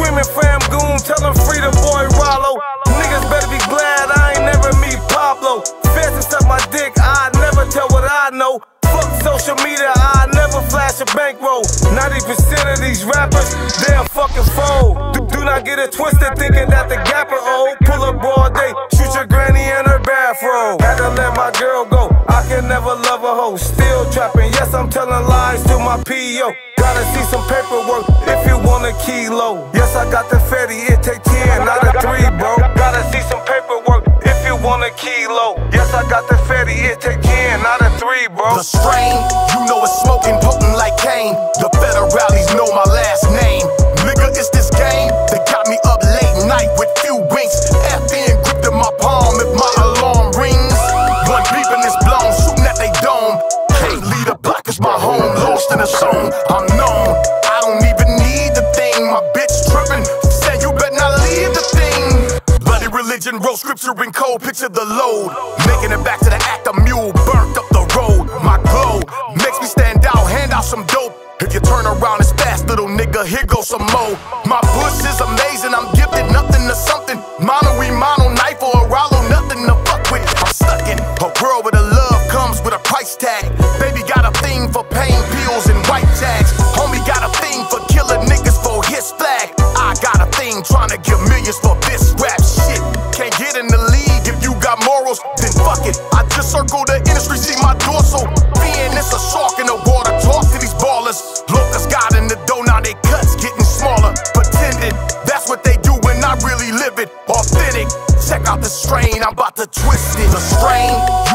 screaming fam goon, tell them free the boy Rollo. Niggas better be glad I ain't never meet Pablo. Fancy suck my dick, I never tell what I know. Fuck social media, I never flash a bankroll. 90% of these rappers, they're a fucking foe. Do not get it twisted thinking that the gapper old. Pull up broad day, shoot your granny in her bathrobe. Had to let my girl go, I can never love a hoe. Still trapping, yes I'm telling lies to my P.O. Gotta see some paperwork if you want a kilo. Yes I got the fatty, it take 10, not a 3 bro. Gotta see some paperwork if you want a kilo. Yes I got the fatty, it take 10, not a 3 bro. The strain, you know it's smoking potent like Kane. The federales know my last name. Nigga, it's this game that got me up late night with few winks. FN gripped in my palm if my alarm rings. One beep and it's blown, shooting at they dome. Can't leave the block is my home, lost in the zone. I'm known, I don't even need the thing. My bitch tripping, said you better not leave the thing. Bloody religion, wrote scripture in code, picture the load. Making it back to the act of mule, burnt up the road. My glow makes me stand out, hand out some dope. If you turn around, it's fast, little nigga, here goes some more. My push is amazing, I'm gifted, nothing to something. Mono, knife or a Rollo, nothing to fuck with. I'm stuck in a world where the love comes with a price tag. Baby got a thing for pain pills and white tags. Homie got a thing for killing niggas for his flag. I got a thing trying to give millions for this rap shit. Can't get in the league if you got morals, then fuck it. I just circle the industry, see my dorsal. Being it's a shark in the water, talk to these ballers. Locust got in the dough, now they cuts getting smaller. Pretending, that's what they do when I really live it. Authentic, check out the strain, I'm about to twist it. The strain,